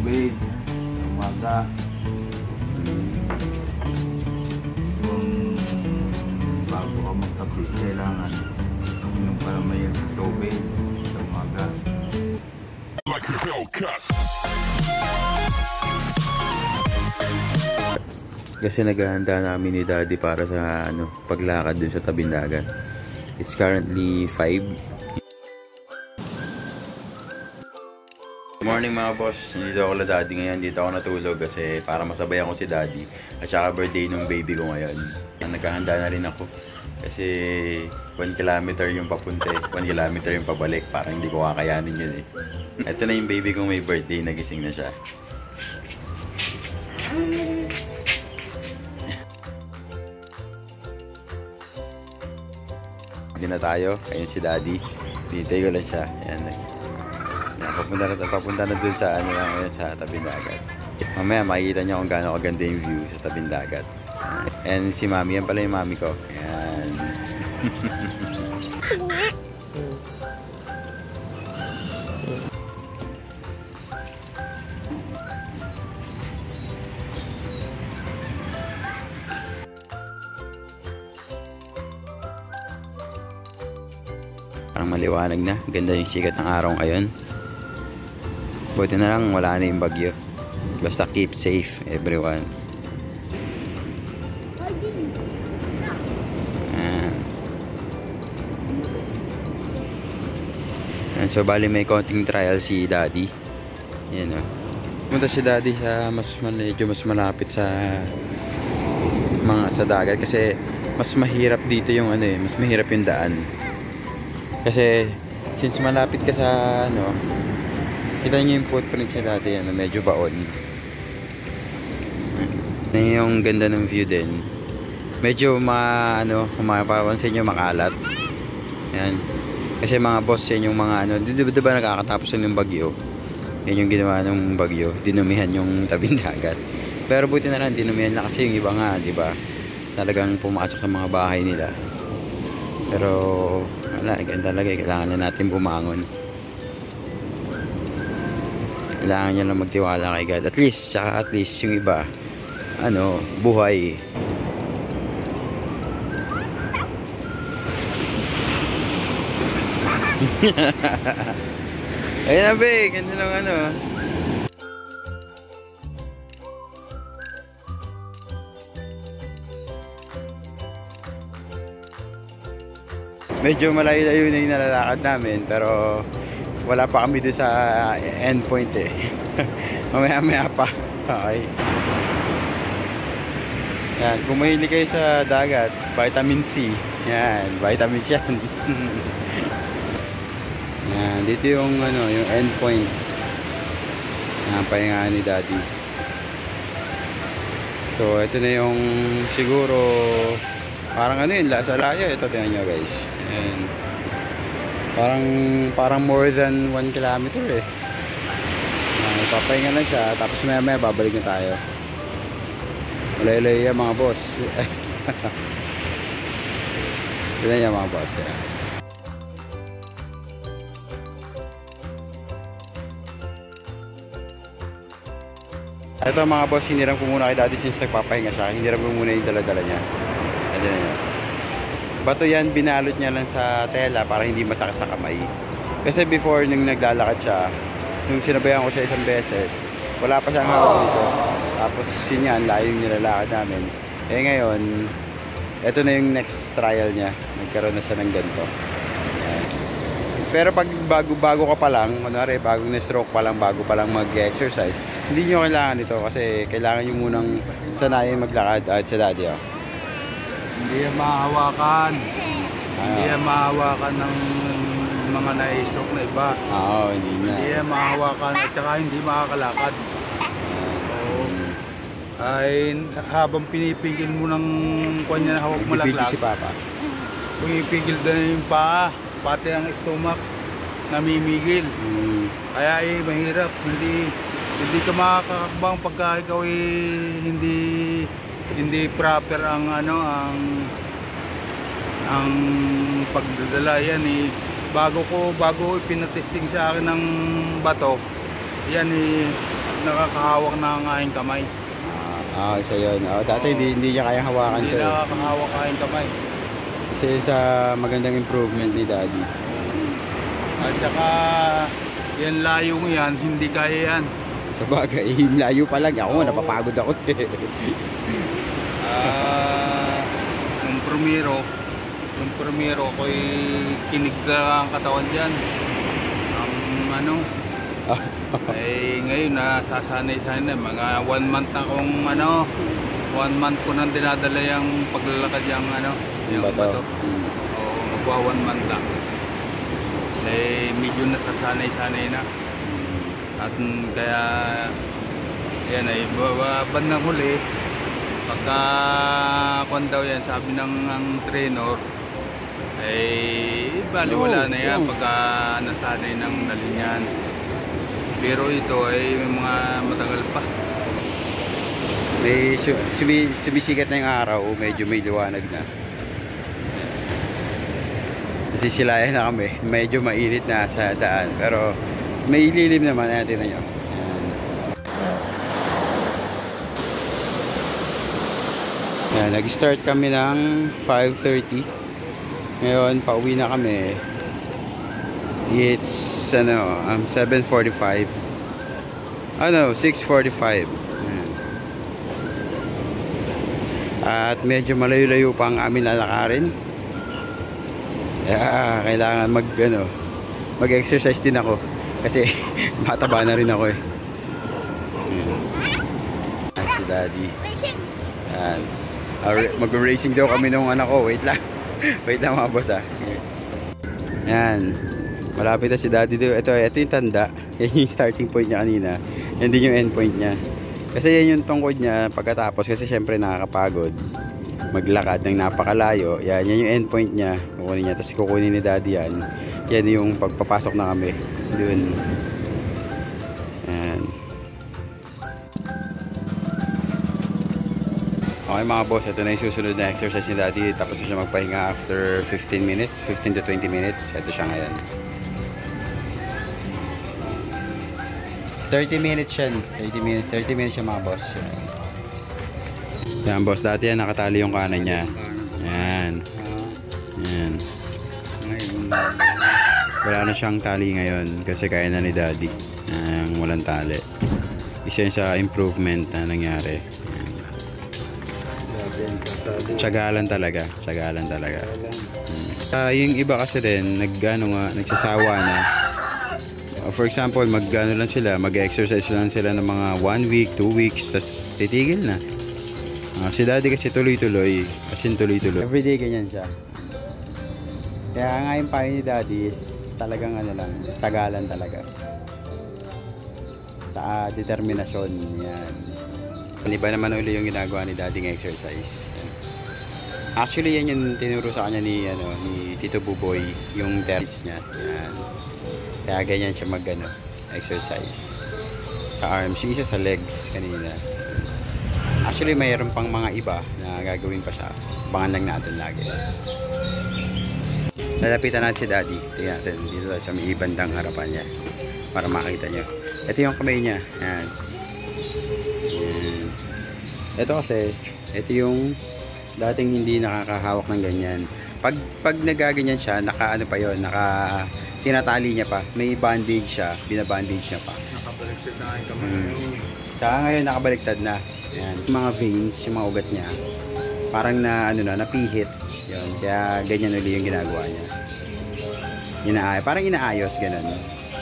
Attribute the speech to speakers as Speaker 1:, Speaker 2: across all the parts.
Speaker 1: tubig, umaga. Kung bago ka magkape, kailangan yung para may tubig sa umaga.
Speaker 2: Like a Hellcat.
Speaker 3: Kasi naghahanda namin ni Daddy para sa paglakad dun sa tabing dagat. It's currently 5. Good morning mga boss. Dito ako la Daddy ngayon. Dito ako natulog kasi para masabay ako si Daddy. At saka birthday nung baby ko ngayon. Naghahanda na rin ako. Kasi 1 kilometer yung papunta, 1 kilometer yung pabalik. Parang hindi ko kakayanin yun eh. Ito na yung baby kong may birthday. Nagising na siya. Hindi na tayo. Ayun si Daddy. Hintay ko lang siya. Ayan. Papunta na dun sa sa tabing dagat. Mamaya makikita niyo kung gaano kaganda yung view sa tabing dagat. And si Mami, yan pala yung Mami ko. Ayan. Parang maliwanag na. Ganda yung sikat ng araw ngayon. Buti na lang wala na yung bagyo. Basta keep safe everyone. And so bali may konting trial si Daddy. Yan o. Pumunta si Daddy sa medyo mas malapit sa sa dagat kasi mas mahirap dito yung mas mahirap yung daan. Kasi since malapit ka sa kita niyo yung footprint sa dati, medyo baon. Yung ganda ng view din. Medyo kung mapapansin nyo, makalat. Yan. Kasi mga boss, yan yung mga diba nakakatapos ng bagyo. Yan yung ginawa ng bagyo. Dinumihan yung tabing dagat. Pero buti na lang, dinumihan na kasi yung iba nga, diba? Talagang pumasok sa mga bahay nila. Pero wala, ganda talaga. Kailangan na natin bumangon. Kailangan niya lang magtiwala kay God. At least yung iba buhay. Ayun na be, ganda ng medyo malayo-layo na yung nalalakad namin, pero wala pa kami doon sa end point eh. Mamaya pa. Okay. Yan, kung mahilig kayo sa dagat, vitamin C. Yan, vitamins yan. Yan, dito yung yung end point. Yan, pahingaan ni Daddy. So, ito na yung siguro parang sa layo. Ito, tingnan nyo guys. Yan. Parang more than 1 kilometer eh. Papahinga na siya, tapos maya babalik na tayo. Ulay-ulay yan mga boss. Tignan yan mga boss. Ito mga boss, hiniram ko muna kay Daddy since nagpapahinga siya. Hiniram ko muna yung dala-dala niya. Ayan yan. Bato yan, binalot niya lang sa tela para hindi masakit sa kamay. Kasi before, nung naglalakad siya, nung sinabayan ko siya isang beses, wala pa siyang hawak dito. Tapos yun yan, layo yung nilalakad namin. Eh ngayon, ito na yung next trial niya. Nagkaroon na siya ng ganito. Ayan. Pero pag bago ka pa lang, kunwari bagong na-stroke pa lang, bago pa lang mag-exercise, hindi nyo kailangan ito kasi kailangan nyo munang sanayin maglakad. At sa Daddy
Speaker 1: Hindi yan mahawakan. Hindi yan mahawakan ng mga na-stroke na iba.
Speaker 3: Oo, hindi na.
Speaker 1: Hindi yan mahawakan at saka hindi makakalakad. Ay habang pinipigil mo ng kanya na hawak mo laglag.
Speaker 3: Si Papa.
Speaker 1: Pumipigil din yung paa, pati ang stomach namimigil. Kaya mahirap, hindi ka makakakbang pagka ikaw hindi proper ang ang pagdadala yan bago ipinatesting sa akin ng bato yan nakakahawak ng aking kamay.
Speaker 3: Isa yun. Dati hindi niya kaya hawakan
Speaker 1: Hindi
Speaker 3: to.
Speaker 1: nakakahawak aking kamay.
Speaker 3: Kasi sa magandang improvement ni Daddy.
Speaker 1: At saka yan layong yan, hindi kaya yan.
Speaker 3: Sa bagay, layo pa lang. Ako napapagod ako.
Speaker 1: Nung primero ko'y kinig ang katawan dyan. Ngayon nasasanay-sanay na. Mga 1 month akong 1 month ko nang dinadala yung paglalakad yung yung bato. Oo, magwa 1 month lang. Medyo nasasanay-sanay na. At kaya yan ay bandang huli pagka kung daw yan sabi ng trainer baliwala na yan pagka nasanay ng nalinyan. Pero ito ay mga matagal pa.
Speaker 3: May sumisikat na yung araw, medyo may liwanag na. Nasisilayan na kami, medyo mainit na sa daan, pero may lilim naman. Natin na nyo. Nag-start kami ng 5:30. Ngayon pauwi na kami. It's 7:45. 6:45. At medyo malayo-layo pa ang amin lalakarin. Kaya kailangan mag-exercise din ako kasi mataba na rin ako eh. Si Daddy. Yan. Mag-racing daw kami nung anak ko. Wait lang. Wait lang mga boss Yan. Malapit na si Daddy doon. Ito yung tanda. Yan yung starting point niya kanina. Yan din yung end point niya. Kasi yan yung tungkod niya pagkatapos. Kasi syempre nakakapagod maglakad ng napakalayo. Yan yung end point niya. Kukunin niya. Tapos kukunin ni Daddy yan. Yan yung pagpapasok na kami. Doon. Yan. Okay mga boss. Ito na yung susunod na exercise ni Daddy. Tapos siya magpahinga after 15 minutes. 15 to 20 minutes. Ito siya ngayon. 30 minutes yan. 30 minutes siya mga boss. Yan boss, dati yan nakatali yung kanan niya. Yan. Yan. Wala na siyang tali ngayon kasi kaya na ni Daddy. Walang tali. Isa yun sa improvement na nangyari. Tsagalan talaga. Tsagalan talaga. Yung iba kasi din, nagsasawa na. For example, mag-exercise lang sila ng mga 1 week, 2 weeks, tapos titigil na. Si Daddy kasi tuloy-tuloy, as in tuloy-tuloy. Everyday ganyan siya. Kaya nga yung payo ni Daddy is talagang tagalan talaga. Determinasyon. Yan. Iba naman uli yung ginagawa ni Daddy ng exercise. Yan. Actually, yan yung tinuro sa kanya ni Tito Buboy, yung terrace niya. Yan. Kaya ganyan siya exercise. Sa arms, isa sa legs kanina. Actually, mayroon pang mga iba na gagawin pa siya. Abangan lang natin lagi. Lalapitan natin si Daddy. Tingnan natin dito sa may ibandang harapan niya para makita niyo. Ito yung kamay niya. Yan. Yan. Ito kasi, ito yung dating hindi nakakahawak ng ganyan. Pag nagaganyan siya, tinatali niya pa. May bandage siya, binabandage niya pa.
Speaker 1: Nakabaliktad na ang kamay.
Speaker 3: Saka ngayon nakabaliktad na. Yan. Yung mga veins, yung mga ugat niya, parang napihit. Yun. Kaya ganyan ulit yung ginagawa niya. Parang inaayos, ganun.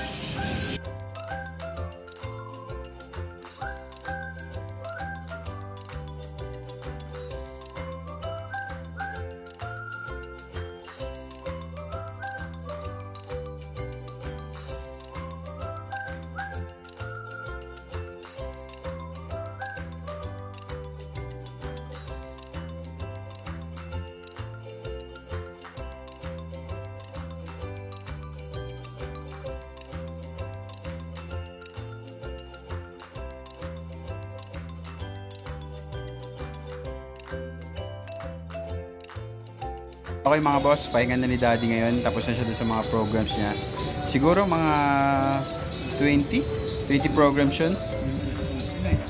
Speaker 3: Okay mga boss, pahinga na ni Daddy ngayon. Tapos na siya doon sa mga programs niya. Siguro mga 20 programs yun.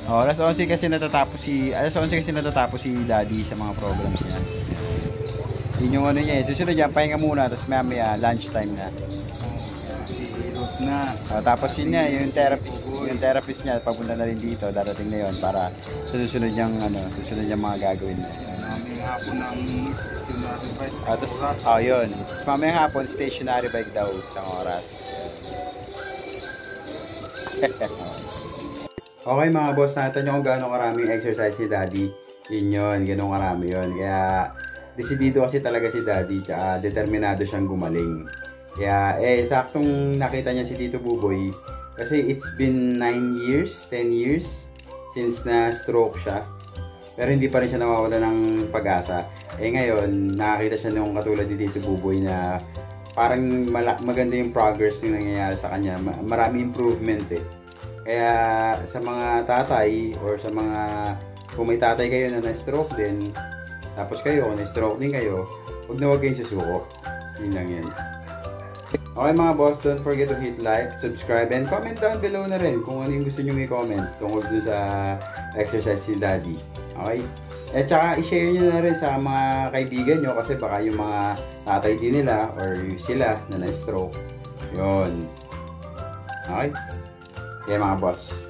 Speaker 3: Oh, alas 11 kasi natatapos si Daddy sa mga programs niya. Yun yung ano niya eh. Susunod niya, pahinga muna, tapos maya lunch time na.
Speaker 1: Hirot na.
Speaker 3: Tapos yun niya, yung therapist niya, papunta na rin dito, darating na yun para sa susunod niyang mga gagawin niya.
Speaker 1: Naming hapon ng stationary bike.
Speaker 3: Tapos, yun. Tapos mamaya hapon, stationary bike daw, isang oras. Okay mga boss, nakita nyo kung gaano karaming exercise si Daddy. Yun, ganun karami yun. Kaya, desidido kasi talaga si Daddy, tsaka determinado siyang gumaling. Kaya, saktong nakita niya si Tito Buboy. Kasi it's been 10 years since na-stroke siya. Pero hindi pa rin siya nawawala ng pag-asa. Ngayon, nakakita siya nung katulad ni Tito Buboy na parang maganda yung progress yung nangyayari sa kanya. Marami improvement eh. Kaya sa mga tatay or sa mga kung may tatay kayo na na-stroke din, tapos kayo na-stroke din kayo, huwag kayong susuko. Yun lang yan. Okay mga boss, don't forget to hit like, subscribe, and comment down below na rin kung ano yung gusto nyo i-comment tungkol dun sa exercise ni Daddy. Okay? At saka i-share nyo na rin sa mga kaibigan nyo kasi baka yung mga tatay din nila or sila na na-stroke. Yun. Okay? Kaya mga boss.